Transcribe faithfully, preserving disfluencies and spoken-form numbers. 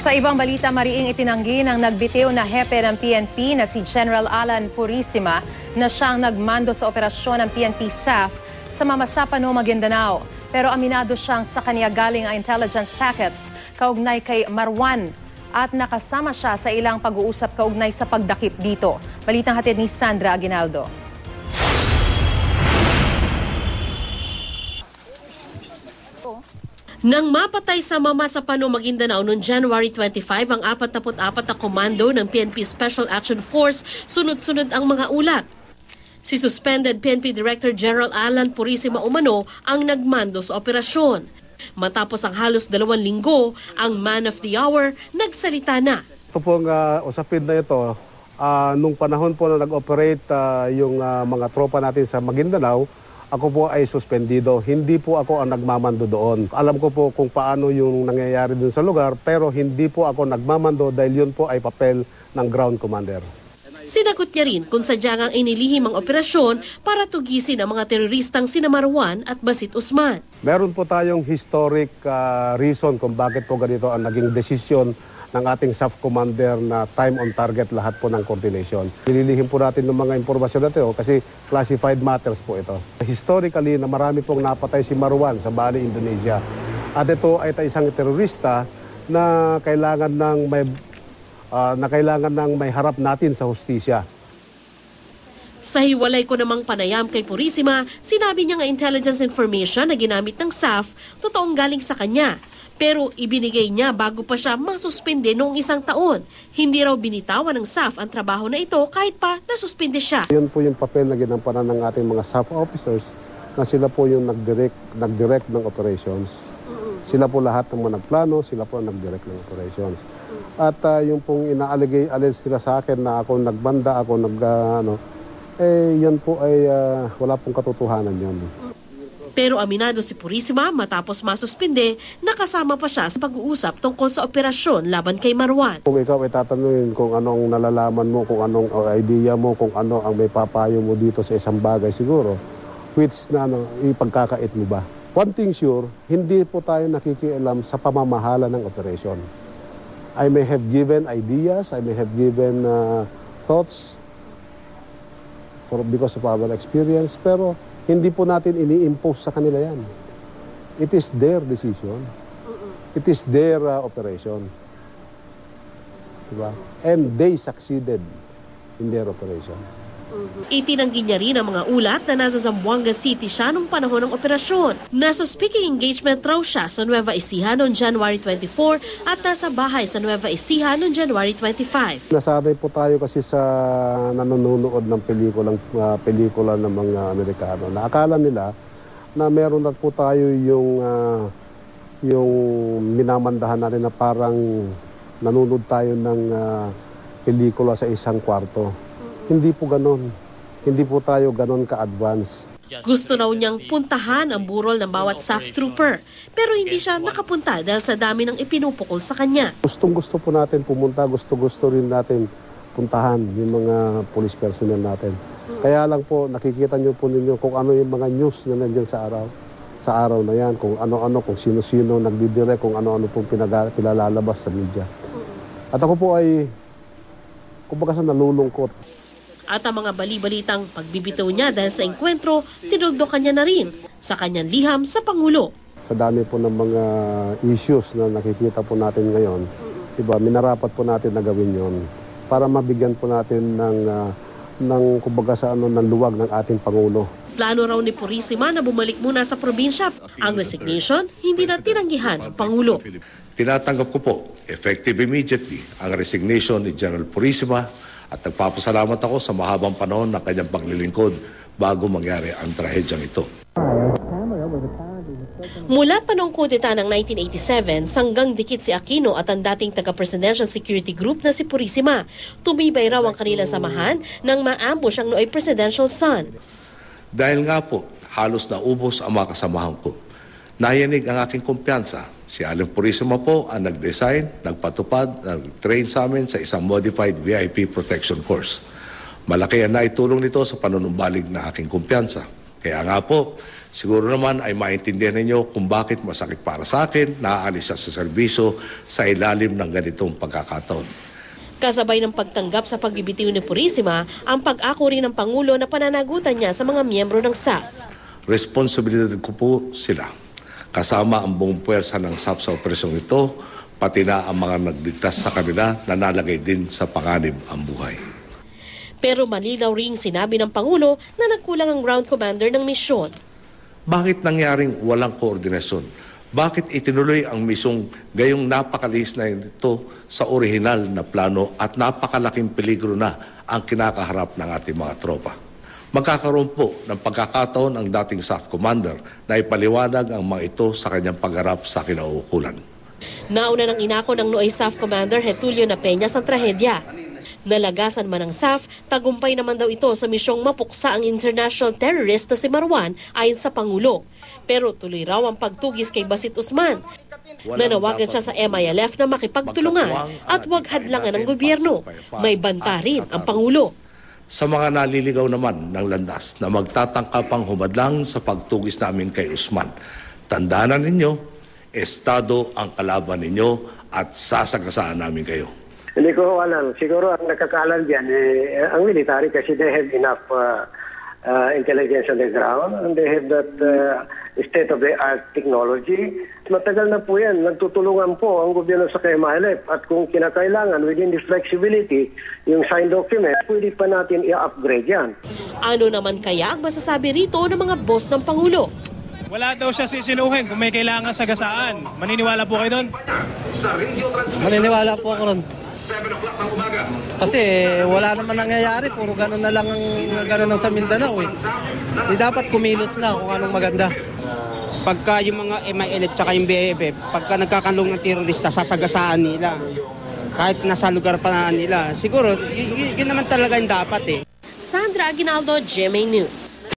Sa ibang balita, mariing itinanggi ng nagbitiw na hepe ng P N P na si General Alan Purisima na siyang nagmando sa operasyon ng P N P S A F sa Mamasapano, Maguindanao. Pero aminado siyang sa kanya galing ang intelligence packets kaugnay kay Marwan at nakasama siya sa ilang pag-uusap kaugnay sa pagdakip dito. Balitang hatid ni Sandra Aguinaldo. Nang mapatay sa Mamasapano, Maguindanao noong January twenty-five ang apat-na-apat na komando ng P N P Special Action Force, sunod-sunod ang mga ulat. Si suspended P N P Director General Alan Purisima umano ang nagmando sa operasyon. Matapos ang halos dalawang linggo, ang man of the hour nagsalita na. Ito pong uh, usapin na ito, uh, nung panahon po na nag-operate uh, yung uh, mga tropa natin sa Maguindanao, ako po ay suspendido. Hindi po ako ang nagmamando doon. Alam ko po kung paano yung nangyayari dun sa lugar, pero hindi po ako nagmamando dahil yun po ay papel ng ground commander. Sinagot niya rin kung sadyang ang inilihim ang operasyon para tugisin ang mga teroristang sina Marwan at Basit Usman. Meron po tayong historic uh, reason kung bakit po ganito ang naging desisyon ng ating S A F commander na time on target lahat po ng coordination. Nililihim po natin ng mga impormasyon natin kasi classified matters po ito. Historically, na marami pong napatay si Marwan sa Bali, Indonesia. At ito ay isang terorista na kailangan ng may uh, na kailangan ng may harap natin sa hustisya. Sa hiwalay ko namang panayam kay Purisima, sinabi niya nga intelligence information na ginamit ng S A F, totoong galing sa kanya. Pero ibinigay niya bago pa siya masuspinde noong isang taon. Hindi raw binitawan ng S A F ang trabaho na ito kahit pa nasuspinde siya. Yun po yung papel na ginampanan ng ating mga S A F officers na sila po yung nag-direct, nag-direct ng operations. Sila po lahat ng mga nagplano, sila po ang nag-direct ng operations. At uh, yung pong ina-allegate nila sa akin na ako nagbanda, ako nag, uh, ano, eh yan po ay uh, wala pong katotohanan yun. Pero aminado si Purisima matapos masuspinde, nakasama pa siya sa pag-uusap tungkol sa operasyon laban kay Marwan. Kung ikaw ay tatanungin kung anong nalalaman mo, kung anong idea mo, kung ano ang may papayo mo dito sa isang bagay siguro, which na ano, ipagkakait mo ba? One thing sure, hindi po tayo nakikialam sa pamamahala ng operasyon. I may have given ideas, I may have given uh, thoughts for, because of our experience, pero hindi po natin ini-impose sa kanila yan. It is their decision. It is their uh, operation. Diba? And they succeeded in their operation. Itinanggi niya rin ang mga ulat na nasa Zamboanga City siya nung panahon ng operasyon. Nasa speaking engagement raw siya sa Nueva Ecija noong January twenty-four at nasa bahay sa Nueva Ecija noong January twenty-five. Nasanay po tayo kasi sa nanonood ng pelikulang, uh, pelikula ng mga Amerikano. Naakala nila na meron na po tayo yung, uh, yung minamandahan natin na parang nanonood tayo ng uh, pelikula sa isang kwarto. Hindi po ganon. Hindi po tayo ganon ka-advance. Gusto raw niyang puntahan ang burol ng bawat S A F trooper, pero hindi siya nakapunta dahil sa dami ng ipinupukol sa kanya. Gustong-gusto po natin pumunta, gusto-gusto rin natin puntahan yung mga police personnel natin. Kaya lang po, nakikita niyo po ninyo kung ano yung mga news na nandiyan sa araw. Sa araw na yan, kung ano-ano, kung sino-sino nagdidirect, kung ano-ano pong pinalalabas sa media. At ako po ay, kumbaga sa nalulungkot. At ang mga bali-balitang pagbibitaw niya dahil sa engkwentro, tinugdokan niya na rin sa kanyang liham sa Pangulo. Sa dami po ng mga issues na nakikita po natin ngayon, diba, minarapat po natin na gawin yon para mabigyan po natin ng, uh, ng kumbaga sa ano, ng luwag ng ating Pangulo. Plano raw ni Purisima na bumalik muna sa probinsya. Ang resignation, hindi na tinanggihan ng Pangulo. Tinatanggap ko po, effective immediately, ang resignation ni General Purisima at nagpapasalamat ako sa mahabang panahon ng kanyang paglilingkod bago mangyari ang trahedyang ito. Mula pa noong kudeta ng nineteen eighty-seven, sanggang dikit si Aquino at ang dating taga-Presidential Security Group na si Purisima. Tumibay raw ang kanilang samahan nang ma-ambush ang nooy presidential son. Dahil nga po, halos naubos ang mga kasamahan ko. Nayanig ang aking kumpiyansa. Si Alan Purisima po ang nag-design, nagpatupad, nag-train sa amin sa isang modified V I P protection course. Malaki ang naitulong nito sa panunumbalig na aking kumpiyansa. Kaya nga po, Siguro naman ay maintindihan ninyo kung bakit masakit para sa akin na aalis sa serbisyo sa ilalim ng ganitong pagkakataon. Kasabay ng pagtanggap sa pagbibitiw ni Purisima, ang pag-ako rin ng Pangulo na pananagutan niya sa mga miyembro ng S A F. Responsibilidad ko po sila. Kasama ang buong puwersa ng S A F sa operasyong ito, pati na ang mga nagligtas sa kanila na nalagay din sa panganib ang buhay. Pero malinaw ring sinabi ng Pangulo na nagkulang ang ground commander ng misyon. Bakit nangyaring walang koordinasyon? Bakit itinuloy ang misyong gayong napakalihis na ito sa orihinal na plano at napakalaking peligro na ang kinakaharap ng ating mga tropa? Magkakaroon po ng pagkakataon ang dating S A F commander na ipaliwanag ang mga ito sa kanyang pagharap sa kinauukulan. Nauna ng inako ng Noy S A F Commander Getulio Napeñas ang trahedya. Nalagasan man ng S A F, tagumpay naman daw ito sa misyong mapuksa ang international terrorist na si Marwan ayon sa Pangulo. Pero tuloy raw ang pagtugis kay Basit Usman. Nanawagan siya sa M I L F na makipagtulungan at huwag hadlangan ng gobyerno. May banta rin ang Pangulo. Sa mga naliligaw naman ng landas na magtatangka pang humadlang sa pagtugis namin kay Usman, tandaan na ninyo, estado ang kalaban ninyo at sasagasaan namin kayo. Hindi ko alam. Siguro ang nakakaalam dyan, eh, ang military kasi they have enough uh, uh, intelligence on the ground and they have that uh, state-of-the-art technology. Matagal na po yan. Nagtutulungan po ang gobyerno sa K M I L F at kung kinakailangan within this flexibility, yung signed document, pwede pa natin i-upgrade yan. Ano naman kaya ang masasabi rito ng mga boss ng Pangulo? Wala daw siya sisinuhin kung may kailangan sagasaan. Maniniwala po kayo doon? Maniniwala po ako ron. Kasi wala naman nangyayari, puro gano'n na lang ang gano'n lang sa Mindanao eh. Di dapat kumilos na kung anong maganda. Pagka yung mga M I L F tsaka yung B F F, pagka nagkakalong ng terorista, sasagasaan nila. Kahit nasa lugar pa na nila. Siguro, y- y- yun naman talaga yung dapat eh. Sandra Aguinaldo, G M A News.